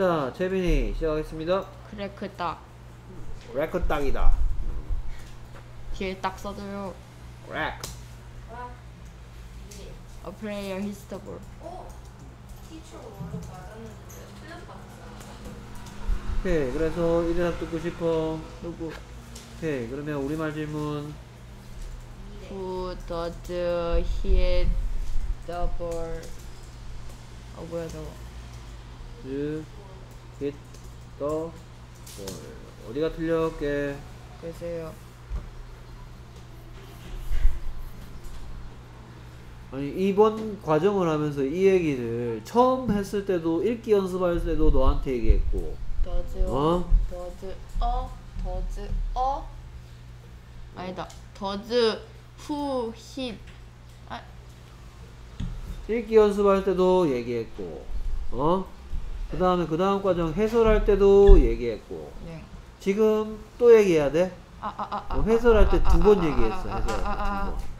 자, 채빈이 시작하겠습니다. 그래 딱 래커 딱이다. 뒤에 딱 써줘요. 래커. A player hits the ball. 티처가 원래 맞았는데 틀렸다. 오케이, 그래서 이 대답 듣고 싶어. 누구? 오케이, 그러면 우리말 질문. Who does hit the ball? 뭐야 저거? hit the ball. 어디가 틀렸게? 글쎄요. 아니, 이번 과정을 하면서 이 얘기를 처음 했을 때도 읽기 연습할 때도 너한테 얘기했고, does 아니다. does who hit 읽기 연습할 때도 얘기했고, 그 다음 과정 해설할 때도 얘기했고, 네. 지금 또 얘기해야 돼? 해설할 때 두 번 얘기했어. 해설할 때 두 번.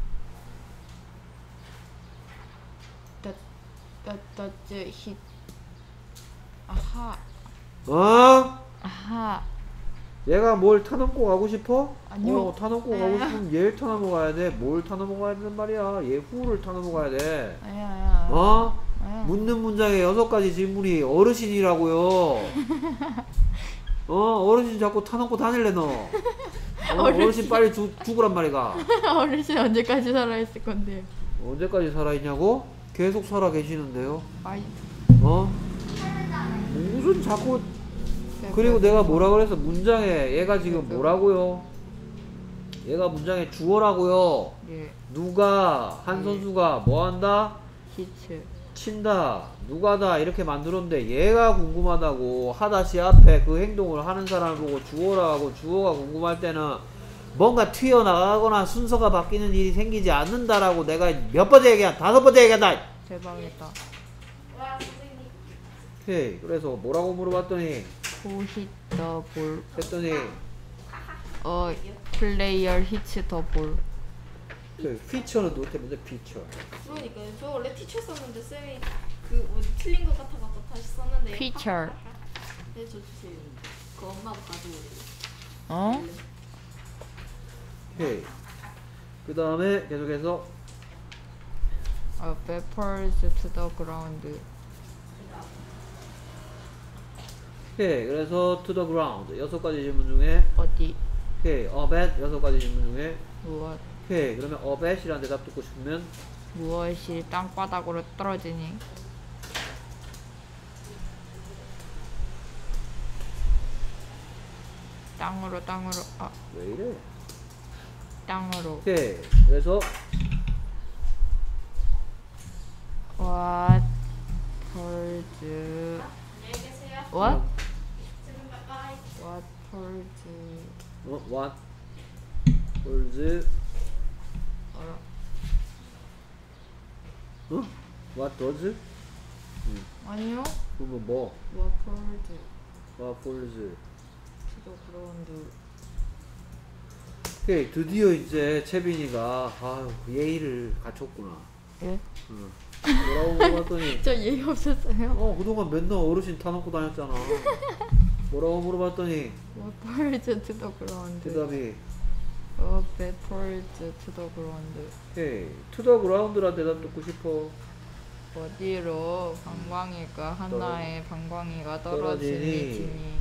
does hit 아하 아하 얘가 뭘 타넘고 가고 싶어? 아니요. 타넘고 가고 싶으면 얘를 타넘어 가야 돼. 뭘 타넘어 가야 되는 말이야? 얘 후를 타넘어 가야 돼. 아니야. 묻는 문장에 6가지 질문이 어르신이라고요. 어르신 자꾸 타넘고 다닐래 너. 어르신 빨리 죽으란 말이가. 어르신 언제까지 살아있을 건데요? 언제까지 살아있냐고? 계속 살아 계시는데요. 아이. 무슨 자꾸. 그리고 내가 뭐라 그랬어? 문장에 얘가 지금 뭐라고요? 얘가 문장에 주어라고요. 예. 누가 한 선수가 뭐 한다? 히트. 친다. 누가다 이렇게 만들었는데 얘가 궁금하다고. 하다시 앞에 그 행동을 하는 사람을 보고 주어라 하고, 주어가 궁금할 때는 뭔가 튀어나가거나 순서가 바뀌는 일이 생기지 않는다라고 내가 몇 번째 얘기한? 5번째 얘기한다. 대박이다. 와 선생님. 오케이. 그래서 뭐라고 물어봤더니 Who hit the ball? 했더니 player hits the ball. 그 피처는 노트 먼저 피처. 그러니까요. 저 원래 티처 썼는데 쌤이 그 틀린 것 같아갖고 다시 썼는데. Pitcher. 네, 저 주세요. 그 엄마가 가지고. 오케이. 그 다음에 계속해서 Bat falls to the ground. 오케이. 그래서 to the ground 6가지 질문 중에 어디? 오케이. a bat 6가지 질문 중에 무엇? 오케이. 그러면 a bat이라는 대답 듣고 싶으면 무엇이 땅바닥으로 떨어지니? 땅으로 왜 이래? 땅으로. 오케이. 그래서 What falls? 안녕히 계세요. What? 쌤 바이바이. What falls? what falls 어라. what does 아니요. 그러면 뭐 What falls? what falls to the ground. 오케이. 드디어 이제 채빈이가 예의를 갖췄구나. 예? 뭐라고 물어봤더니 저 예의 없었어요. 그동안 맨날 어르신 타놓고 다녔잖아. 뭐라고 물어봤더니 What falls to the ground? 대답이 Bat falls to the ground. 오케이. to the ground란 대답 듣고 싶어. 어디로 방광이가 하나의 방광이가 떨어지니. 떨어지니 지니.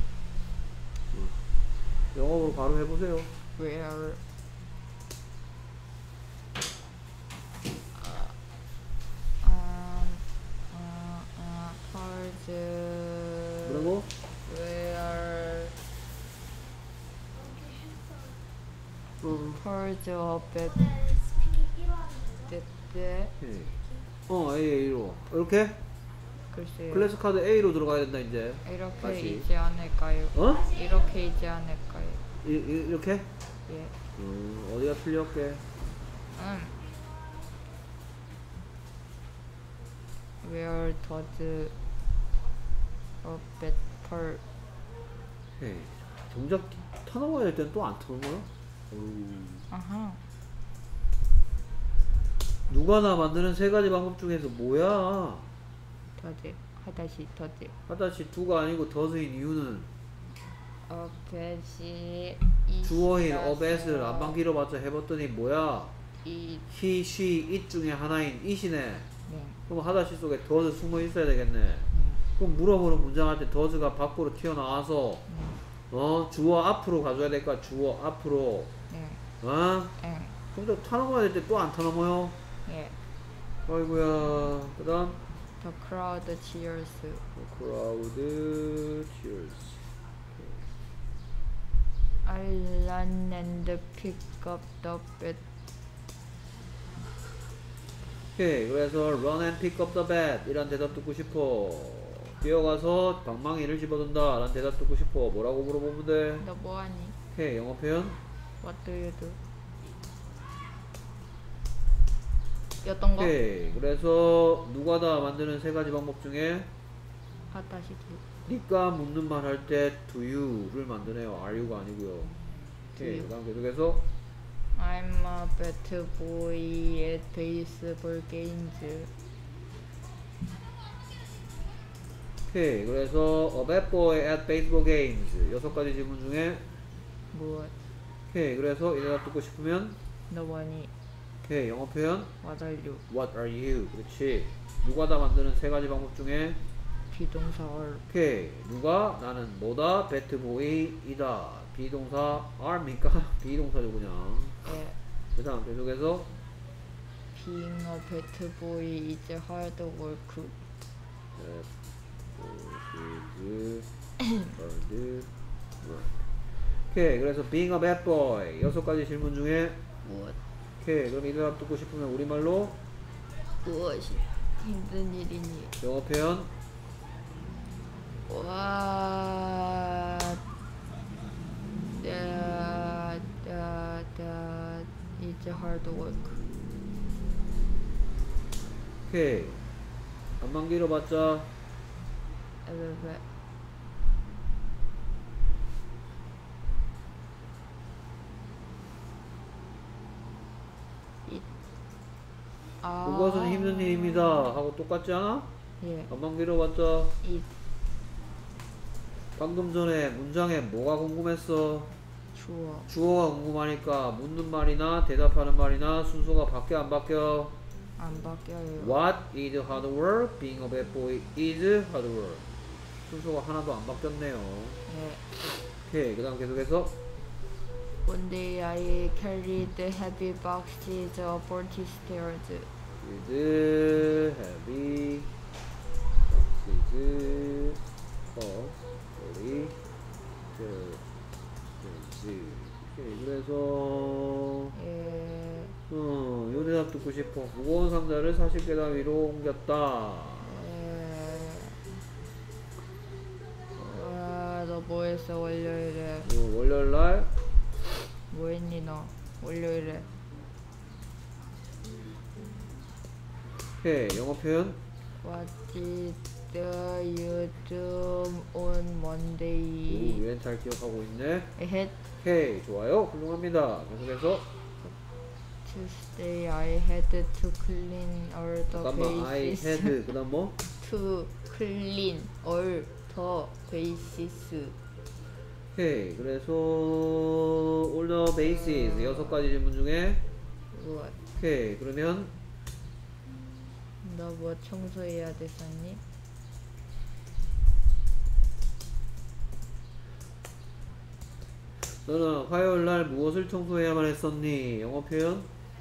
영어로 바로 해보세요. Where falls 뭐라고? where falls a bat that A로 이렇게? 글쎄요. 클래스 카드 A로 들어가야 된다 이제. 이렇게 다시. 있지 않을까요? 이렇게 있지 않을까요? 이렇게? 예. 어디가 틀렸게? Where does a bat fall? 오케이. 정작 타넘어야 될 때는 또 안 타는 거야? 아하. 누가나 만드는 3가지 방법 중에서 뭐야? does 하다시 더즈. 하다시 두가 아니고 더즈인 이유는 어뱃이 주어인 어뱃을 안만 길어봤자 해봤더니 뭐야? 이 he, she, it 중에 하나인 it이네. 네. 그럼 하다시 속에 더즈 숨어 있어야 되겠네. 그럼 물어보는 문장할 때 더즈가 밖으로 튀어나와서 주어 앞으로 가져야 될까? 주어 앞으로. 네. 어? 응. 근데 타넘어야 될 때 또 안 타넘어요? 예. 아이고야. 그 다음 The crowd cheers. crowd cheers. I run and pick up the bat. 오케이. 그래서 run and pick up the bat 이란 대답 듣고 싶어. 뛰어가서 방망이를 집어든다 라는 대답 듣고 싶어. 뭐라고 물어보면 돼? 너 뭐하니? 오케이. 영어 표현 What do you do? 어떤 거? 오케이. 그래서 누가 다 만드는 세 가지 방법 중에 하다시 두. 니가 묻는 말 할 때 do you를 만드네요. are you가 아니고요. 오케이. do you. 그 다음 계속해서 I'm a bad boy at baseball games. 오케이. 그래서 a bad boy at baseball games 6가지 질문 중에 무엇? 오케이. 그래서 이 대답 듣고 싶으면 너 뭐니? 오케이. 영어 표현 What are you? what are you? 그렇지. 누가 다 만드는 세 가지 방법 중에 비동사 are. 오케이. 누가 나는 뭐다? bad boy이다. 비동사 are입니까? 비동사죠 그냥. 예. 그 다음 계속해서 Being a bad boy is hard work. 오케이. 그래서 being a bad boy 6가지 질문 중에 무엇? 오케이. 그럼 이 대답 듣고 싶으면 우리말로 무엇이 힘든 일이니? 영어 표현 What that is hard work. 오케이. 안만 길어봤자 왜? 그것은 힘든 일입니다 하고 똑같지 않아? 예. 안만 길어봤자 it 방금 전에 문장에 뭐가 궁금했어? 주어. 주어가 궁금하니까 묻는 말이나 대답하는 말이나 순서가 바뀌어 안 바뀌어? 안 바뀌어요. What is hard work? Being a bad boy is hard work. 순서가 하나도 안 바뀌었네요. 예. 오케이. 그 다음 계속해서 One day I carried heavy boxes up 40 stairs. is heavy boxes of 40 오케이. 그래서 예. 요 대답 듣고 싶어. 무거운 상자를 40계단 위로 옮겼다. 너 뭐했어 월요일에? 월요일날 뭐했니 너? 월요일에? 오케이. 영어 표현 What did you do on Monday? 웬 잘 기억하고 있네. Ahead 오케이. 좋아요. 훌륭합니다. 계속해서 Tuesday I had to clean all the 잠깐만. I bases. had 그 다음 뭐? To clean all the bases. 오케이. 그래서 all the bases 6가지 질문 중에 무엇? 오케이. 그러면 너 뭐 청소해야 됐었니? 너는 화요일날 무엇을 청소해야만 했었니? 영어 표현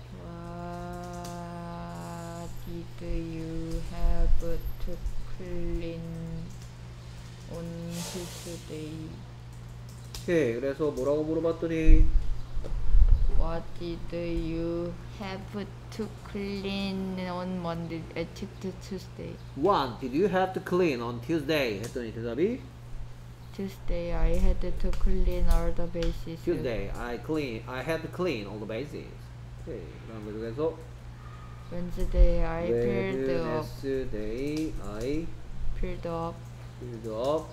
What did you have to clean on Tuesday? 오케이. 그래서 뭐라고 물어봤더니 What did you have to clean on Monday? Tuesday. What did you have to clean on Tuesday? 했더니 대답이 Tuesday I had to clean all the bases. Tuesday I had to clean all the bases. 오케이. 그다음 계속해서 Wednesday I filled up Wednesday I filled up filled up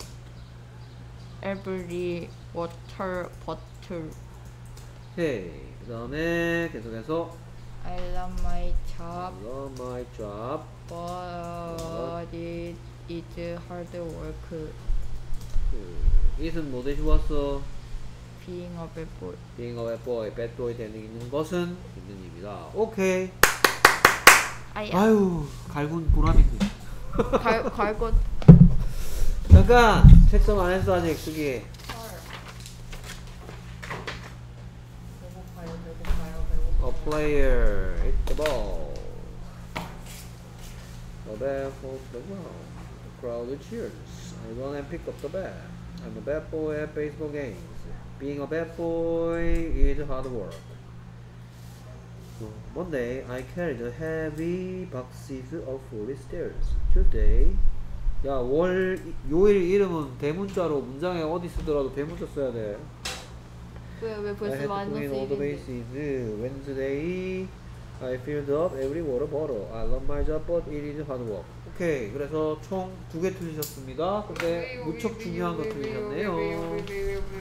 every water bottle. 오케이. 그 다음에 계속해서 I love my job, I love my job but it is hard work. 그 it은 뭐 대신 왔어? Being a bad boy. being a bad boy, bad boy 되는 것은 있는 입니다. 오케이. 아야. 아유, 갈군 보람있네. 갈 것. 잠깐! 책성 안 했어, 아직, 쓰기. A player hit the ball. The bat falls to the ground. The crowd cheers. I run and pick up the bat. I'm a bad boy at baseball games. Being a bad boy is hard work. Monday, I carried heavy boxes of food stairs. Today, 야, 요일 이름은 대문자로 문장에 어디 쓰더라도 대문자 써야 돼. 왜 I 벌써 had to 마이너스 clean all the 1인데. bases. Wednesday, I filled up every water bottle. I love my job, but it is hard work. 오케이, 그래서 총 2개 틀리셨습니다. 근데 무척 중요한 거 틀리셨네요.